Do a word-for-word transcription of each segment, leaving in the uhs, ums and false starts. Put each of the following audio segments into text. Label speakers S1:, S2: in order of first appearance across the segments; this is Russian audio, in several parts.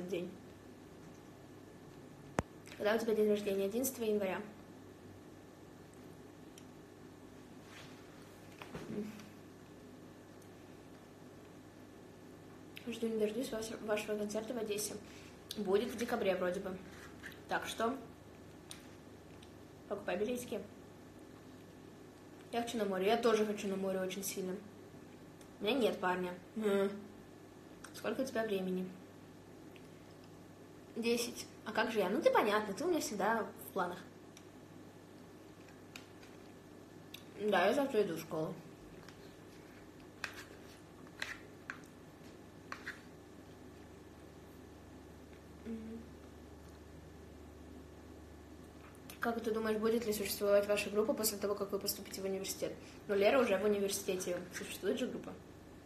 S1: этот день. Когда у тебя день рождения? одиннадцатого января. Жду не дождусь вашего концерта в Одессе. Будет в декабре вроде бы. Так что покупай билетики. Я хочу на море. Я тоже хочу на море очень сильно. У меня нет парня. Сколько у тебя времени? Десять. А как же я? Ну ты понятно, ты у меня всегда в планах. Да, я завтра иду в школу. Как ты думаешь, будет ли существовать ваша группа после того, как вы поступите в университет? Ну, Лера уже в университете. Существует же группа?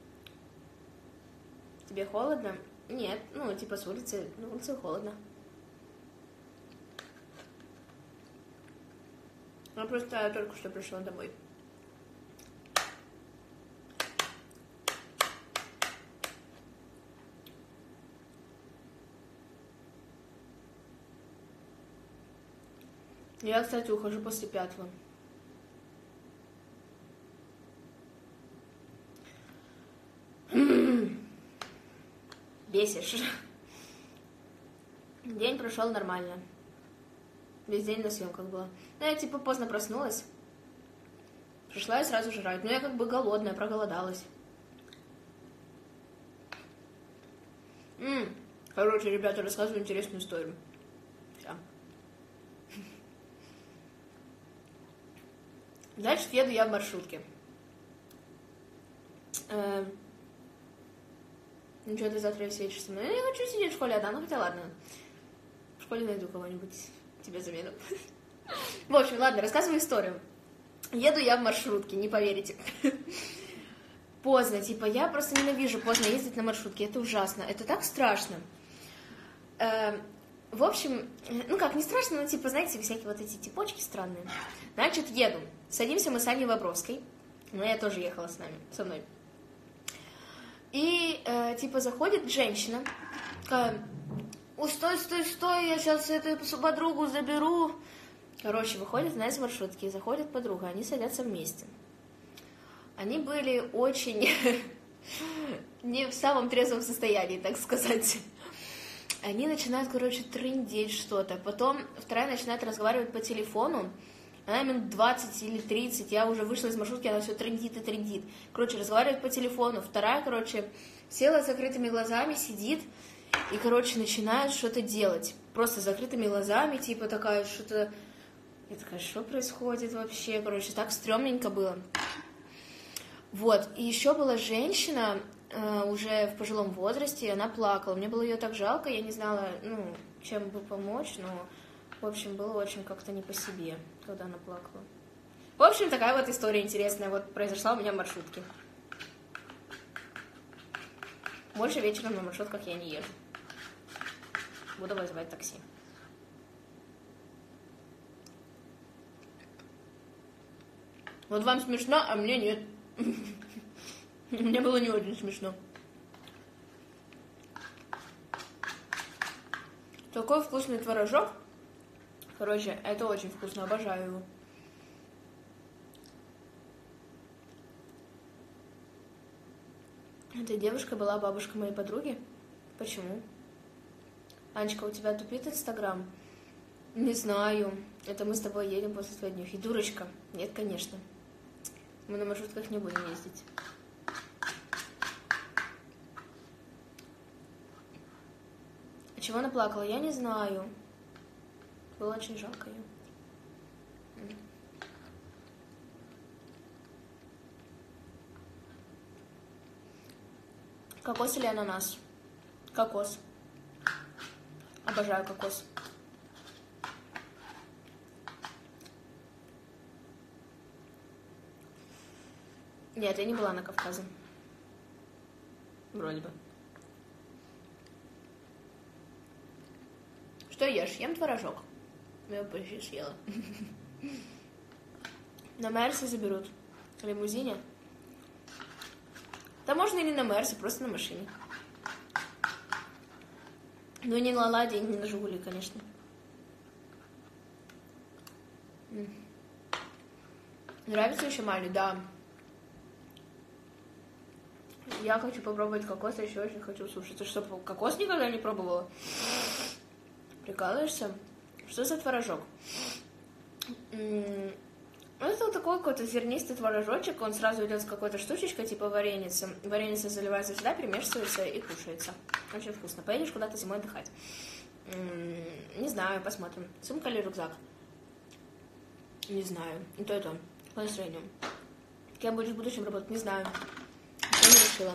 S1: Тебе холодно? Нет, ну, типа с улицы, на улице холодно. Я просто только что пришла домой. Я, кстати, ухожу после пятого. Бесишь. День прошел нормально. Весь день на съемках была. Ну, я типа поздно проснулась. Пришла и сразу жрать. Ну, я как бы голодная, проголодалась. М-м. Короче, ребята, рассказываю интересную историю. Все. Дальше еду я в маршрутке. Э-э- ну что, ты завтра сидишь со мной? Я не хочу сидеть в школе одна, ну хотя ладно. В школе найду кого-нибудь тебе замену. В общем, ладно, рассказываю историю. Еду я в маршрутке, не поверите. Поздно, типа, я просто ненавижу поздно ездить на маршрутке, это ужасно, это так страшно. Э-э- в общем, ну как, не страшно, но типа, знаете, всякие вот эти типочки странные. Значит, еду. Садимся мы с Аней Вобровской. Ну, я тоже ехала с нами, со мной. И, э, типа, заходит женщина, такая: ой, стой, стой, стой, я сейчас эту подругу заберу. Короче, выходит она из маршрутки, и заходит подруга, они садятся вместе. Они были очень не в самом трезвом состоянии, так сказать. Они начинают, короче, трындеть что-то. Потом вторая начинает разговаривать по телефону. Она минут двадцать или тридцать, я уже вышла из маршрутки, она все трындит и трындит. Короче, разговаривает по телефону. Вторая, короче, села с закрытыми глазами, сидит и, короче, начинает что-то делать. Просто с закрытыми глазами, типа такая что-то... Я такая, что происходит вообще? Короче, так стрёмненько было. Вот, и еще была женщина, э, уже в пожилом возрасте, и она плакала. Мне было ее так жалко, я не знала, ну, чем бы помочь, но... В общем, было очень как-то не по себе, когда она плакала. В общем, такая вот история интересная вот произошла у меня в маршрутке. Больше вечером на маршрутках я не езжу. Буду вызывать такси. Вот вам смешно, а мне нет. Мне было не очень смешно. Такой вкусный творожок. Короче, это очень вкусно, обожаю его. Эта девушка была бабушка моей подруги. Почему? Анечка, у тебя тупит Инстаграм? Не знаю. Это мы с тобой едем после твоих днюхи. Дурочка. Нет, конечно. Мы на маршрутках не будем ездить. А чего она плакала? Я не знаю. Было очень жалко ее. Кокос или ананас? Кокос. Обожаю кокос. Нет, я не была на Кавказе. Вроде бы. Что ешь? Ем творожок. Я почти съела. На Мерсе заберут. В лимузине. Да можно и не на Мерсе, просто на машине. Ну, не на Ладе, не на Жигули, конечно. Нравится еще Мали? Да. Я хочу попробовать кокос, а еще очень хочу суши. Ты что, кокос никогда не пробовала? Прикалываешься? Что за творожок? Это вот такой какой-то зернистый творожочек. Он сразу идет с какой-то штучечкой, типа вареницы. Вареница заливается сюда, перемешивается и кушается. Очень вкусно. Поедешь куда-то зимой отдыхать? Не знаю, посмотрим. Сумка или рюкзак? Не знаю. И то, и то. По настроению. Кем будешь в будущем работать? Не знаю. Я не решила.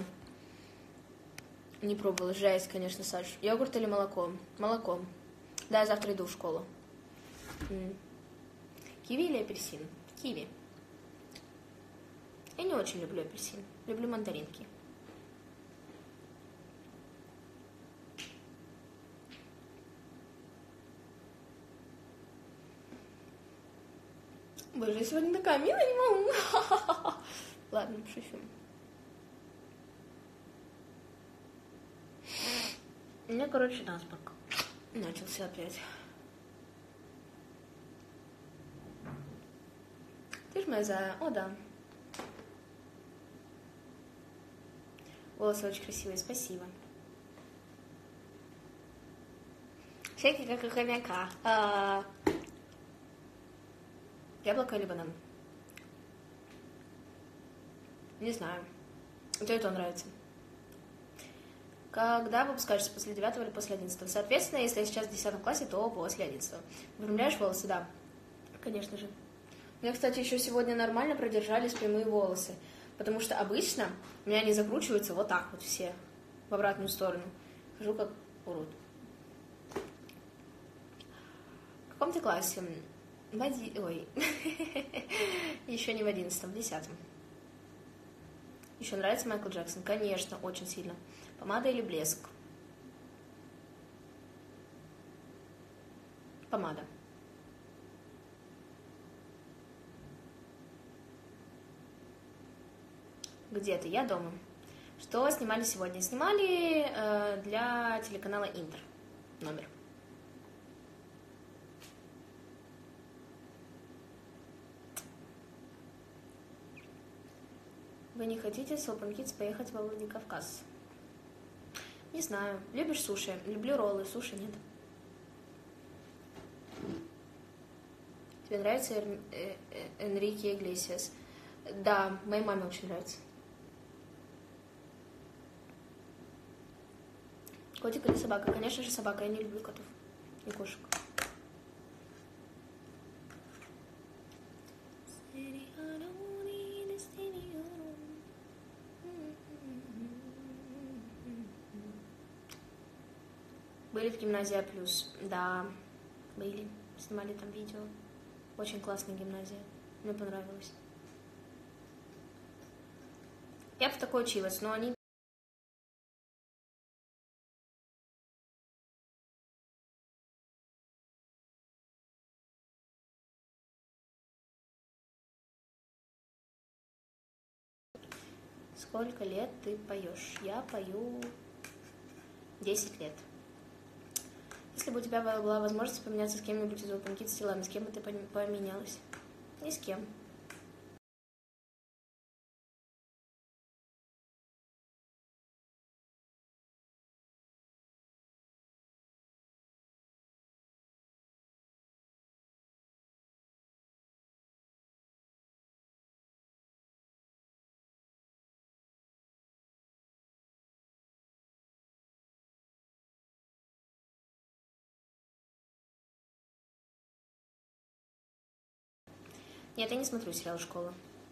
S1: Не пробовала. Жесть, конечно, Саш. Йогурт или молоко? Молоко. Да, я завтра иду в школу. М. Киви или апельсин? Киви. Я не очень люблю апельсин. Люблю мандаринки. Боже, я сегодня такая милая, не могу. Ладно, шучу. У меня, короче, насморк начался опять. Ты ж моя зая. О, да. Волосы очень красивые, спасибо. Щеки как у хомяка. А... Яблоко или банан? Не знаю. Тебе это нравится. Когда выпускаешься, после девятого или после одиннадцатого? Соответственно, если я сейчас в десятом классе, то после одиннадцатого. Выпрямляешь волосы? Да. Конечно же. У меня, кстати, еще сегодня нормально продержались прямые волосы. Потому что обычно у меня они закручиваются вот так вот все. В обратную сторону. Хожу как урод. В каком ты классе? В оди... Ой. Еще не в одиннадцатом, в десятом. Еще нравится Майкл Джексон? Конечно, очень сильно. Помада или блеск? Помада. Где ты? Я дома. Что снимали сегодня? Снимали э, для телеканала Интер номер. Вы не хотите с Open Kids поехать во Владикавказ? Не знаю. Любишь суши? Люблю роллы, суши нет. Тебе нравится Эр... э... Энрике Иглесиас? Да, моей маме очень нравится. Котик или собака? Конечно же собака, я не люблю котов и кошек. Были в гимназии А+. Да, были. Снимали там видео. Очень классная гимназия. Мне понравилось. Я бы в такой училась, но они... Сколько лет ты поешь? Я пою десять лет. Если бы у тебя была возможность поменяться с кем-нибудь из Open Kids телами, с кем бы ты поменялась? Ни с кем. Нет, я не смотрю сериал «Школа».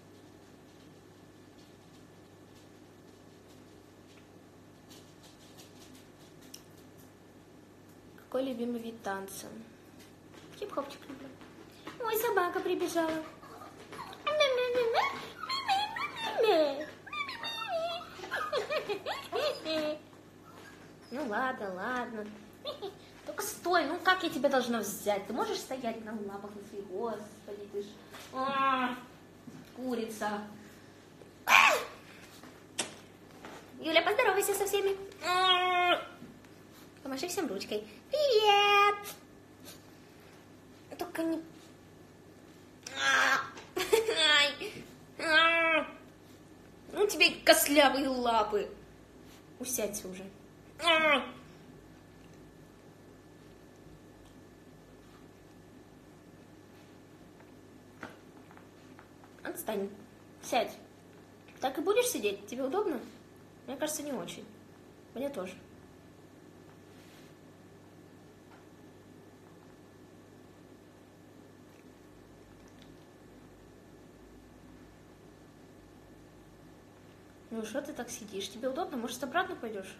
S1: Какой любимый вид танца? Хип-хопчик люблю. Ой, собака прибежала. Ну ладно, ладно. Только стой, ну как я тебя должна взять? Ты можешь стоять на лапах на своих? Господи, ты ж... А, курица. Юля, поздоровайся со всеми. Помаши всем ручкой. Привет! Только не... Ну тебе костлявые лапы. Усядься уже. Отстань. Сядь. Так и будешь сидеть? Тебе удобно? Мне кажется, не очень. Мне тоже. Ну что ты так сидишь? Тебе удобно? Может, обратно пойдешь?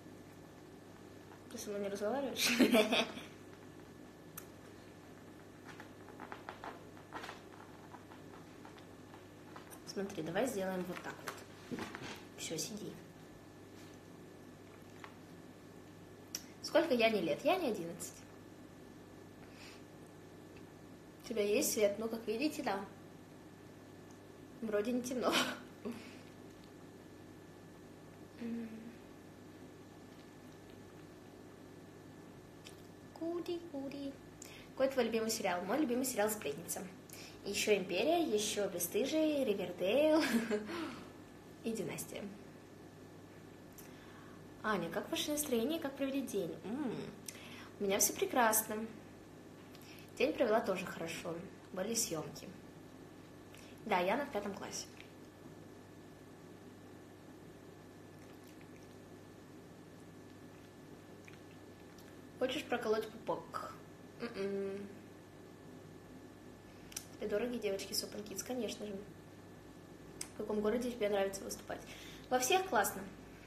S1: Ты со мной не разговариваешь? Смотри, давай сделаем вот так вот. Все, сиди. Сколько Яне лет? Яне одиннадцать. У тебя есть свет? Ну, как видите, да. Вроде не темно. Куди, куди. Какой твой любимый сериал? Мой любимый сериал «Сплетница». Еще «Империя», еще «Бесстыжие», «Ривердейл» и «Династия». Аня, как ваше настроение, как провели день? М-м, у меня все прекрасно. День провела тоже хорошо. Были съемки. Да, я на пятом классе. Хочешь проколоть пупок? М-м. Тебе дороги девочки с Open Kids, конечно же. В каком городе тебе нравится выступать? Во всех классно.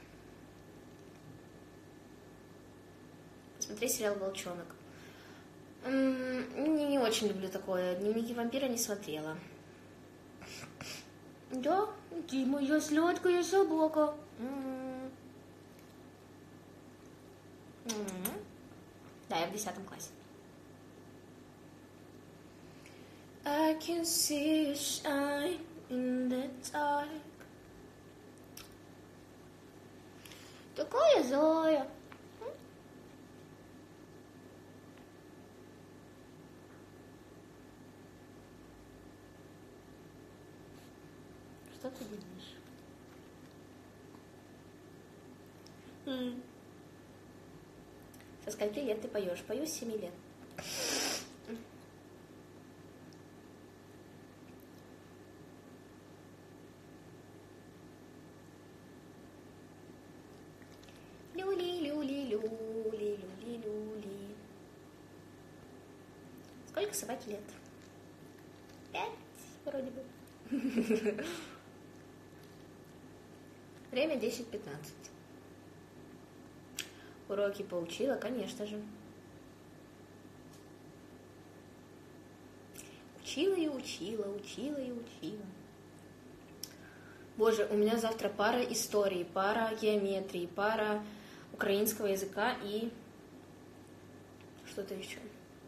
S1: Посмотри сериал «Волчонок». М-м, не, не очень люблю такое. «Дневники вампира» не смотрела. Да, ты моя сладкая собака. М-м. М-м. Да, я в десятом классе. I can see you shine in the dark. Такая злая. Что ты делаешь? М. Со скольки лет ты поешь? Пою с семи лет. Люли-люли-люли-люли-люли. Сколько собаке лет? Пять, вроде бы. Время десять пятнадцать. Уроки поучила, конечно же. Учила и учила, учила и учила. Боже, у меня завтра пара истории, пара геометрии, пара украинского языка и что-то еще.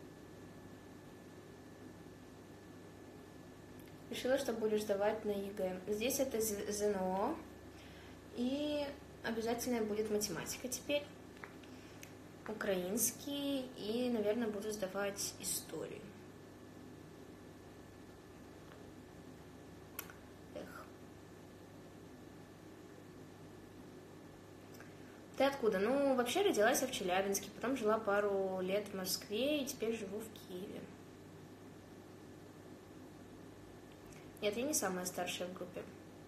S1: Решила, что будешь сдавать на ЕГЭ. Здесь это ЗНО, и обязательно будет математика теперь, украинский, и, наверное, буду сдавать историю. Эх. Ты откуда? Ну, вообще родилась я в Челябинске, потом жила пару лет в Москве, и теперь живу в Киеве. Нет, я не самая старшая в группе.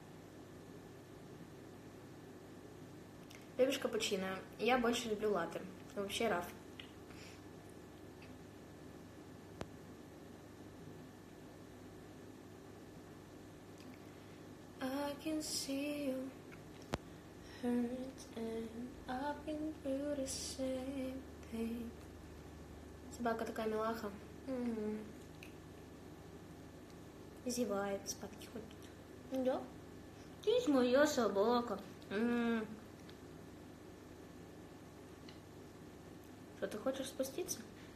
S1: Любишь капучино? Я больше люблю латте. Но вообще раф. I can see you hurt and I've been through the same thing. Собака такая милаха. Угу. Зевает, спадки ходит. Да? Ты моя собака. М-м. Что, ты хочешь спуститься?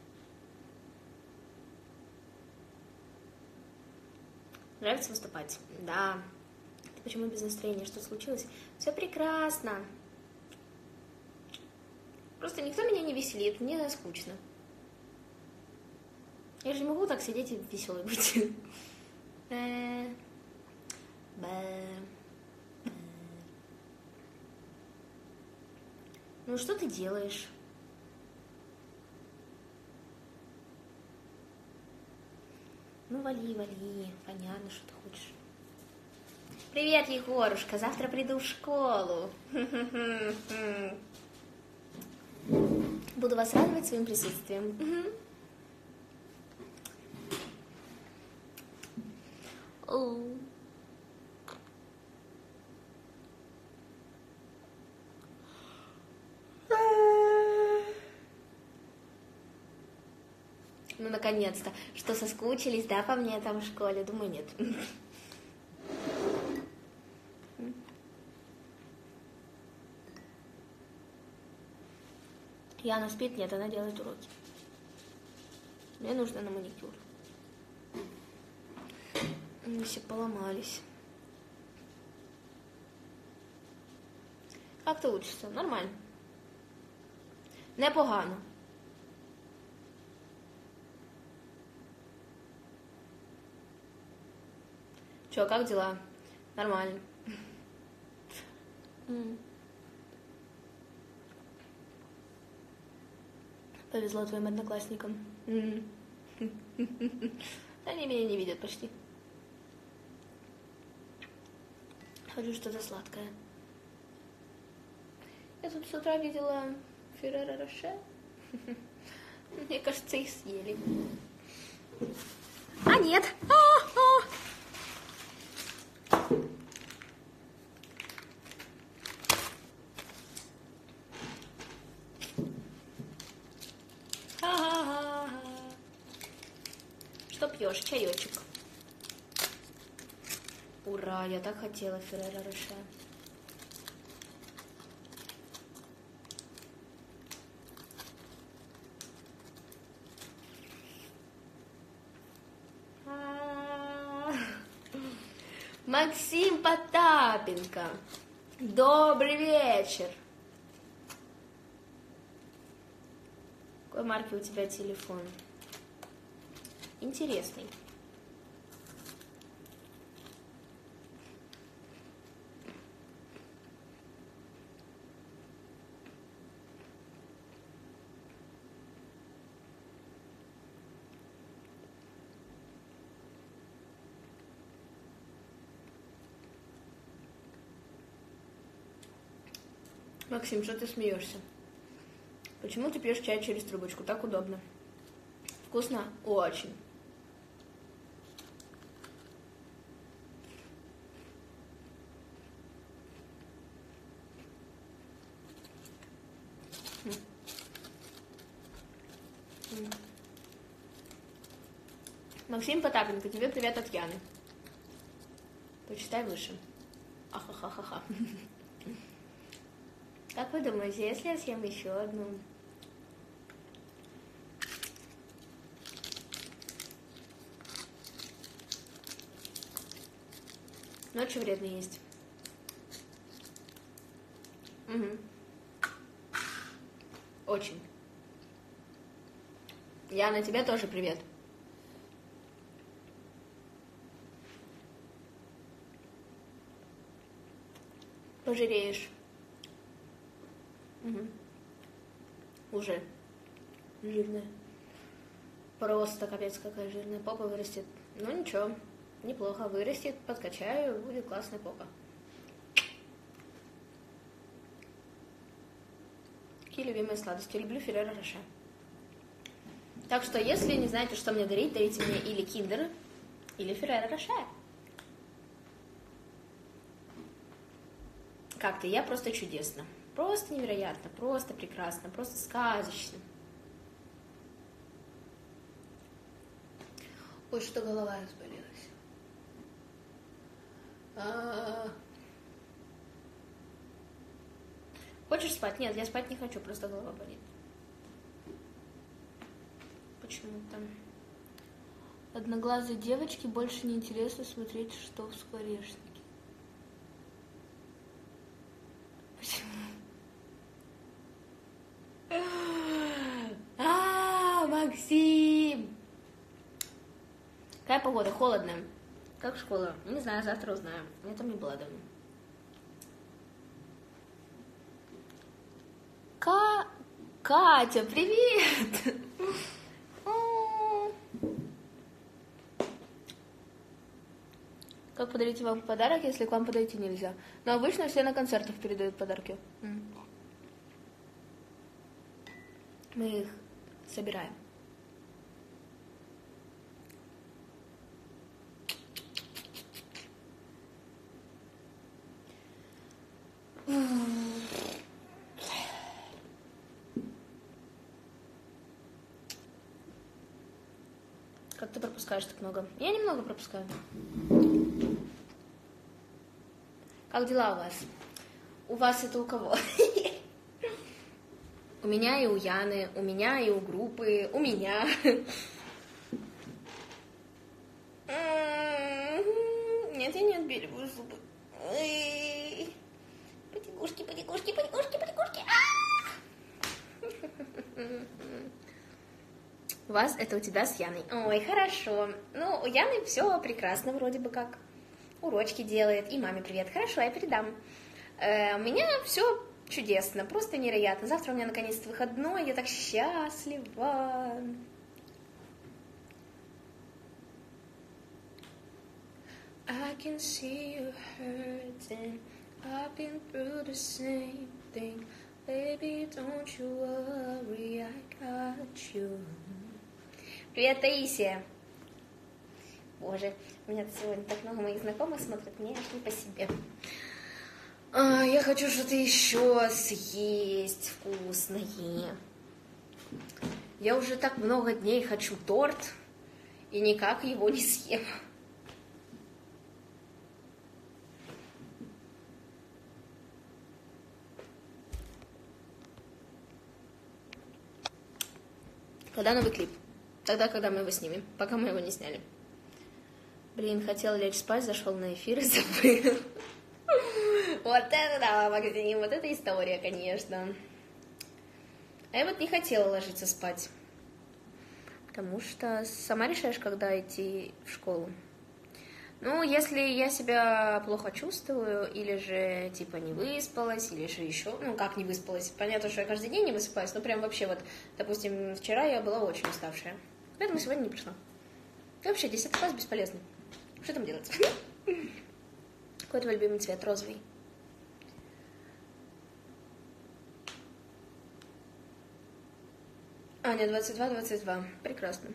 S1: Нравится выступать? Да. Ты почему без настроения? Что случилось? Все прекрасно. Просто никто меня не веселит, мне скучно. Я же не могу так сидеть и веселой быть. Ну что ты делаешь? Ну вали, вали, понятно, что ты хочешь. Привет, Егорушка, завтра приду в школу. Буду вас радовать своим присутствием. Оу. Ну, наконец-то. Что, соскучились, да, по мне там в школе? Думаю, нет. Яна спит? Нет, она делает уроки. Мне нужно на маникюр. Они все поломались. Как ты учишься? Нормально. Непогано. Чё, как дела? Нормально. Повезло твоим одноклассникам. Они меня не видят почти. Хочу что-то сладкое. Я тут с утра видела Ферреро Роше. Мне кажется, их съели. А нет! А-а-а! Что пьешь? Чаечек. Ура, я так хотела Ферреро Роше. Максим Потапенко. Добрый вечер. Какой марки у тебя телефон? Интересный. Максим, что ты смеешься? Почему ты пьешь чай через трубочку? Так удобно. Вкусно? Очень. Максим Потапенко, тебе привет от Яны. Почитай выше. Ахахахаха. Как вы думаете, если я съем еще одну? Ночью вредно есть. Угу. Очень. Яна, тебе тоже привет. Пожиреешь. Угу. Уже жирная. Просто капец какая жирная. Попа вырастет. Ну ничего, неплохо вырастет, подкачаю, будет классная попа. Какие любимые сладости? Люблю Ферреро Роше. Так что, если не знаете, что мне дарить, дарите мне или Киндер, или Ферреро Роше. Как ты? Я просто чудесно. Просто невероятно, просто прекрасно, просто сказочно. Ой, что голова разболелась. А-а-а. Хочешь спать? Нет, я спать не хочу, просто голова болит. Почему-то. Одноглазые девочки больше не интересно смотреть, что в скворечнике. Почему? Максим! Какая погода? Холодная. Как школа? Не знаю, завтра узнаю. Я там не была давно. Ка... Катя, привет! Как подарить вам подарок, если к вам подойти нельзя? Но обычно все на концертах передают подарки. Мы их собираем. Как ты пропускаешь так много? Я немного пропускаю. Как дела у вас? У вас это у кого? У меня и у Яны, у меня и у группы, у меня. Нет, я не отбеливаю зубы. Потягушки, потягушки, потягушки, потягушки. У вас это у тебя с Яной. Ой, хорошо. Ну, у Яны все прекрасно вроде бы как. Урочки делает. И маме привет. Хорошо, я передам. Э, у меня все чудесно, просто невероятно. Завтра у меня наконец-то выходной, я так счастлива. I can see you hurting. I've been through the same thing. Baby, don't you worry, I got you. Привет, Таисия. Боже, у меня сегодня так много моих знакомых смотрят, мне аж не по себе. А, я хочу что-то еще съесть вкусное. Я уже так много дней хочу торт, и никак его не съем. Когда новый клип? Тогда, когда мы его снимем, пока мы его не сняли. Блин, хотел лечь спать, зашел на эфир и забыл. Вот это да, Максим, вот это история, конечно. А я вот не хотела ложиться спать. Потому что сама решаешь, когда идти в школу. Ну, если я себя плохо чувствую, или же, типа, не выспалась, или же еще, ну, как не выспалась. Понятно, что я каждый день не высыпаюсь, но прям вообще вот, допустим, вчера я была очень уставшая. Поэтому сегодня не пришла. И вообще, десятый класс бесполезный. Что там делать? Какой твой любимый цвет? Розовый. Аня, двадцать два, двадцать два. Прекрасно.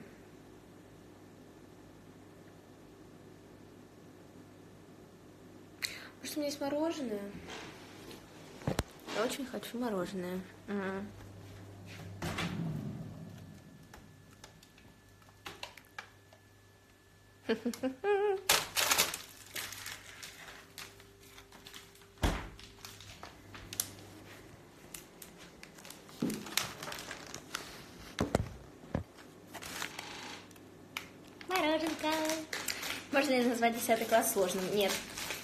S1: Может, у меня есть мороженое? Я очень хочу мороженое. Угу. Мороженка. Можно ли назвать десятый класс сложным? Нет.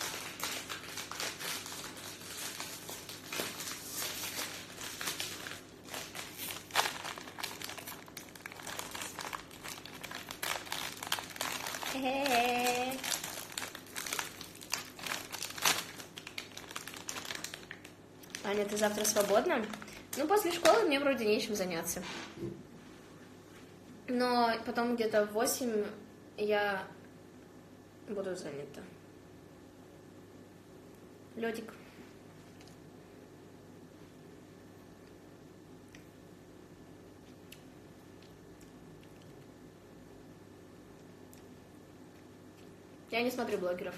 S1: Аня, ты завтра свободна? Ну, после школы мне вроде нечем заняться. Но потом где-то в восемь я буду занята. Лёдик. Я не смотрю блогеров.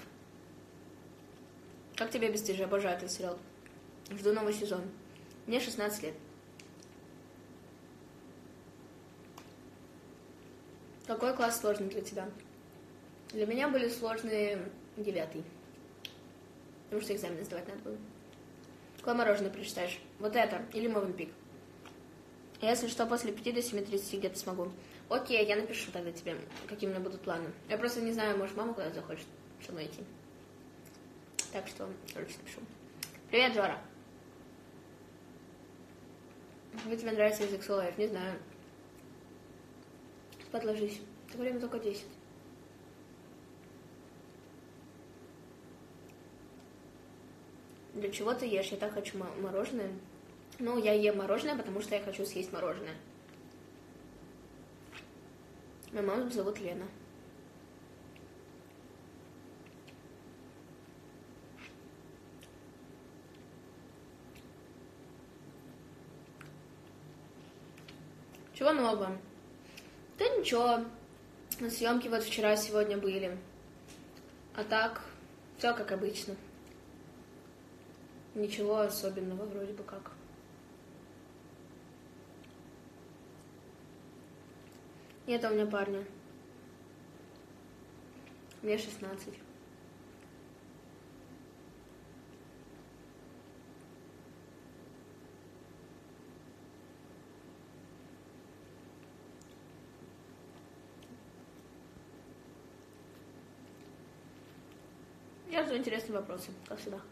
S1: Как тебе «Бесстыжие»? Обожаю этот сериал. Жду новый сезон. Мне шестнадцать лет. Какой класс сложный для тебя? Для меня были сложные девятый. Потому что экзамены сдавать надо было. Какое мороженое прочитаешь? Вот это или Мовенпик? Если что, после пяти до семи тридцати где-то смогу. Окей, я напишу тогда тебе, какие у меня будут планы. Я просто не знаю, может, мама куда-то захочет со мной идти. Так что, короче, напишу. Привет, Жора. Как тебе нравится язык слоев? Не знаю. Спать ложись. Время только десять. Для чего ты ешь? Я так хочу мороженое. Ну, я ем мороженое, потому что я хочу съесть мороженое. Мою маму зовут Лена. Чего нового? Да ничего. На съемки вот вчера, сегодня были. А так, все как обычно. Ничего особенного вроде бы как. Нет у меня парня. Мне шестнадцать. Я за интересные вопросы, как всегда.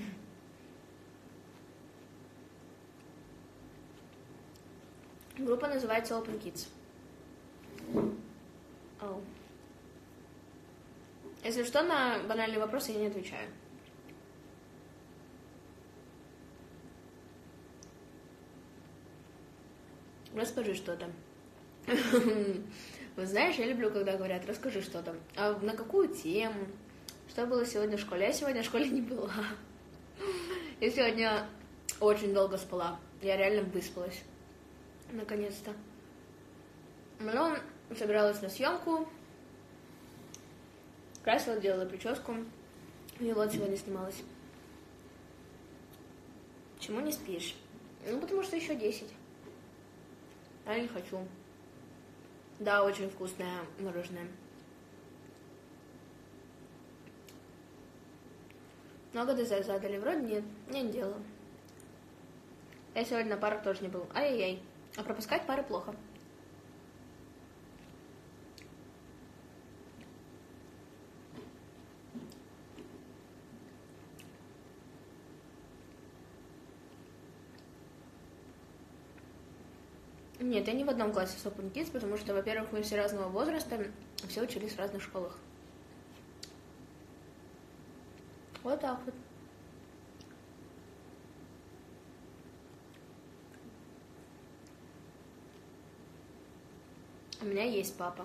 S1: Группа называется Open Kids. Oh. Если что, на банальные вопросы я не отвечаю. Расскажи что-то. Вы знаешь, я люблю, когда говорят, расскажи что-то. А на какую тему? Что было сегодня в школе? Я сегодня в школе не была. Я сегодня очень долго спала. Я реально выспалась. Наконец-то. Потом собиралась на съемку. Красила, делала прическу. И вот сегодня снималась. Почему не спишь? Ну, потому что еще десять. Я не хочу. Да, очень вкусное мороженое. Много ДЗ задали? Вроде нет. Я не делала. Я сегодня на парах тоже не был. Ай-яй-яй. А пропускать пары плохо. Нет, я не в одном классе с Open Kids, потому что, во-первых, мы все разного возраста, все учились в разных школах. Вот так вот. У меня есть папа.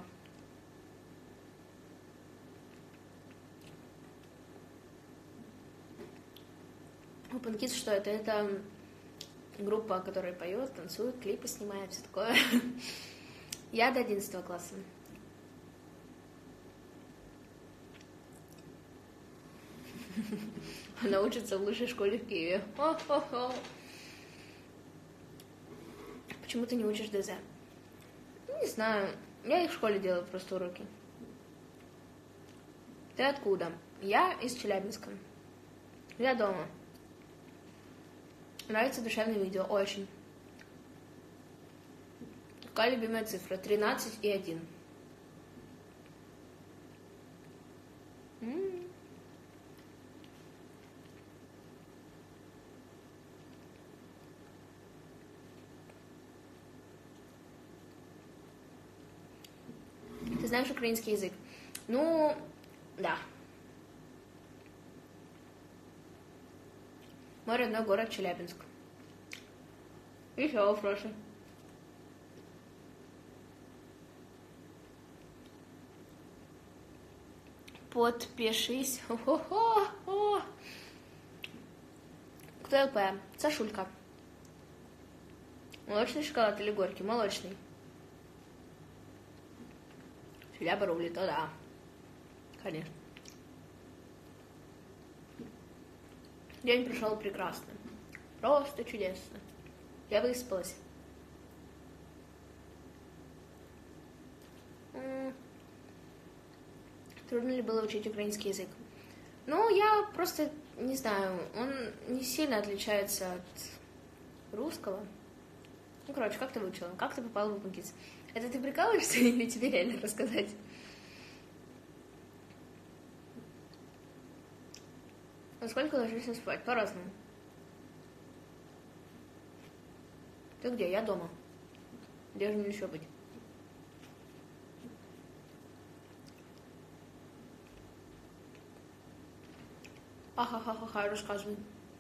S1: Open Kids что это? Это группа, которая поет, танцует, клипы снимает, все такое. Я до одиннадцатого класса. Она учится в лучшей школе в Киеве. Хо-хо-хо. Почему ты не учишь ДЗ? Не знаю. Я их в школе делаю просто уроки. Ты откуда? Я из Челябинска. Я дома. Нравится душевное видео? Очень. Какая любимая цифра? тринадцать и один. М-м. Ты знаешь украинский язык? Ну, да. Мой родной город Челябинск. Еще вопросы. Подпишись. Хо-хо-хо. Кто ЛП? Сашулька. Молочный шоколад или горький? Молочный. Челяба рулит, то да. Конечно. День прошел прекрасно. Просто чудесно. Я выспалась. Трудно ли было учить украинский язык? Ну, я просто не знаю, он не сильно отличается от русского. Ну, короче, как ты выучила? Как ты попала в Open Kids? Это ты прикалываешься или тебе реально рассказать? А сколько ложишься спать? По-разному. Ты где? Я дома. Где же мне еще быть? Ахахахаха, рассказывай.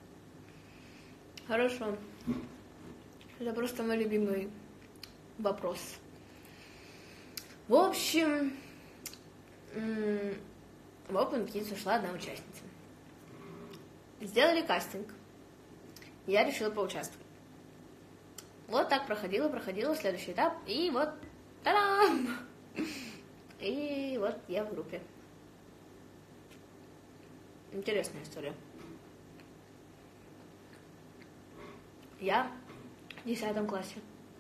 S1: Хорошо. Это просто мой любимый вопрос. В общем, в Open Kids ушла одна участница. Сделали кастинг. Я решила поучаствовать. Вот так проходила, проходила следующий этап. И вот, та-дам! И вот я в группе. Интересная история. Я в десятом классе.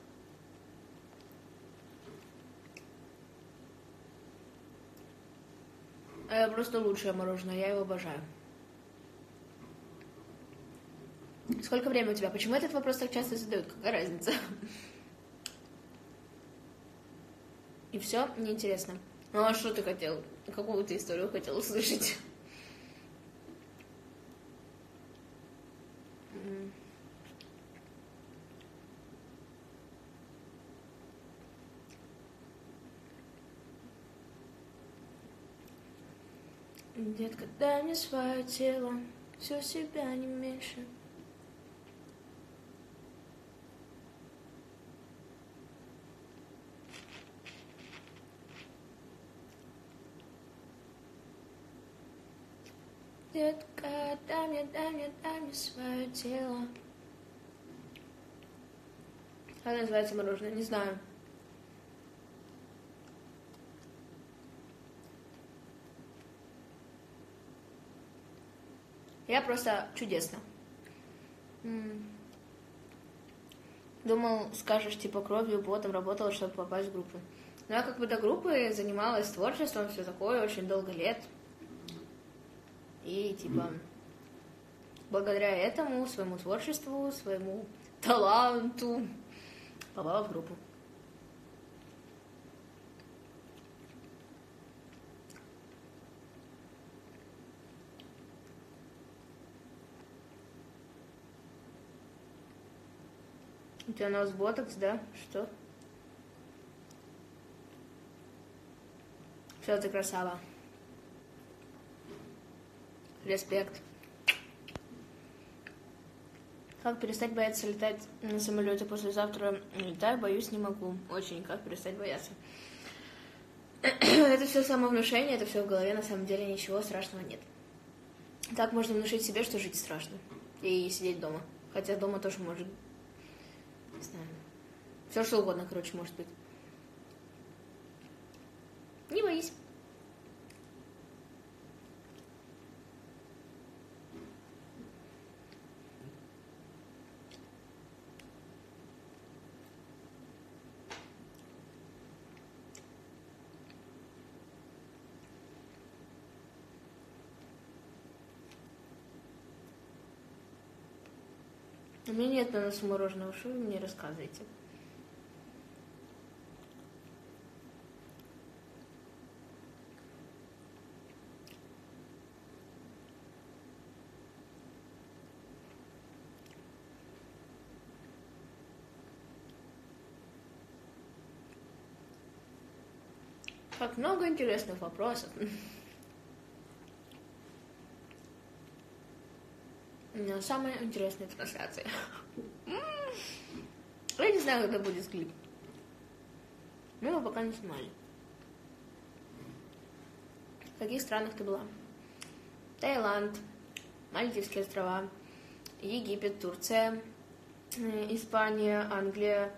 S1: Это просто лучшее мороженое, я его обожаю. Сколько времени у тебя? Почему этот вопрос так часто задают? Какая разница? И все? Неинтересно. Ну а что ты хотел? Какую ты историю хотел услышать? Детка, дай мне свое тело, все себя не меньше. Детка, дай мне, дай мне, дай мне свое тело. Как называется мороженое? Не знаю. Я просто чудесно. Думал, скажешь, типа, кровью, потом работала, чтобы попасть в группу. Но я как бы до группы занималась творчеством, все такое, очень долго лет. И, типа, благодаря этому, своему творчеству, своему таланту попала в группу. У тебя нос ботокс, да? Что? Все, ты красава. Респект. Как перестать бояться летать на самолете? Послезавтра летаю, боюсь, не могу. Очень, как перестать бояться? Это все самовнушение, это все в голове, на самом деле ничего страшного нет. Так можно внушить себе, что жить страшно. И сидеть дома. Хотя дома тоже может... Не знаю. Все что угодно, короче, может быть. Не боись. У меня нет на носу мороженого, что вы мне рассказываете? Как много интересных вопросов. Но самая интересная трансляция. Я не знаю, когда будет клип. Мы его пока не снимали. В каких странах ты была? Таиланд, Мальдивские острова, Египет, Турция, Испания, Англия,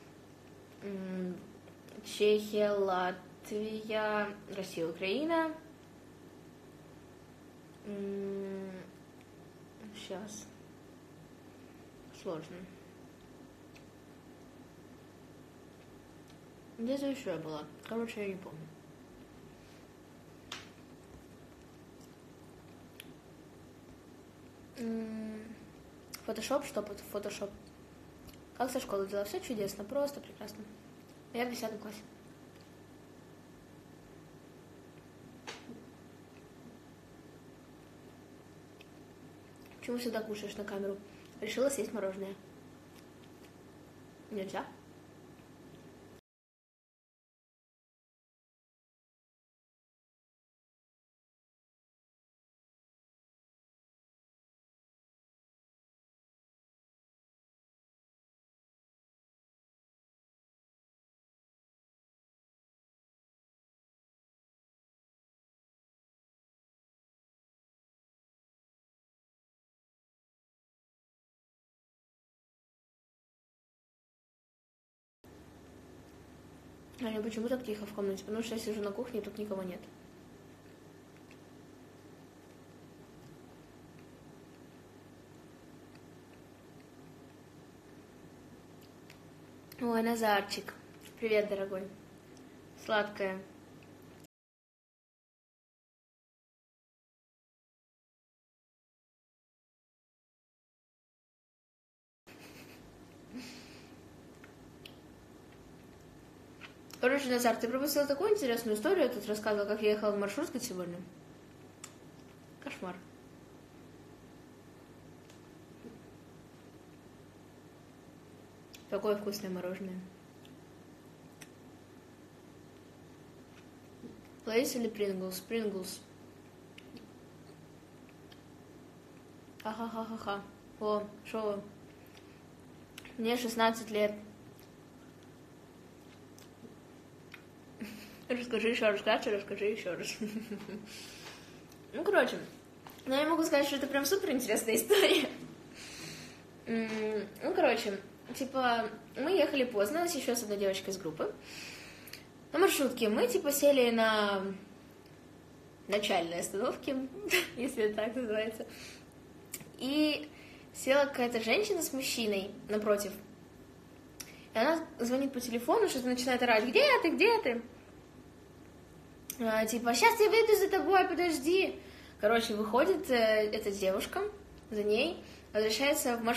S1: Чехия, Латвия, Россия, Украина. Сейчас. Сложно. Где-то еще я была. Короче, я не помню. Фотошоп, что под фотошоп? Как со школы дела? Все чудесно, просто прекрасно. Я в десятом классе. Почему всегда кушаешь на камеру? Решила съесть мороженое. Нельзя? Аня, почему так тихо в комнате? Потому что я сижу на кухне, и тут никого нет. Ой, Назарчик. Привет, дорогой. Сладкая. Короче, Назар, ты пропустил такую интересную историю. Я тут рассказывала, как я ехала в маршрутке сегодня. Кошмар. Какое вкусное мороженое. Лейс или Принглс? Принглс. Ха-ха-ха-ха-ха. О, шо? Мне шестнадцать лет. Расскажи еще раз, Катя, расскажи еще раз. Ну, короче, но я могу сказать, что это прям супер интересная история. Ну, короче, типа, мы ехали поздно, еще с одной девочкой из группы. На маршрутке мы, типа, сели на начальной остановке, если это так называется. И села какая-то женщина с мужчиной напротив. И она звонит по телефону, что-то начинает орать: где ты, где ты? А, типа, сейчас я выйду за тобой, подожди. Короче, выходит э, эта девушка, за ней, возвращается в маршрутку.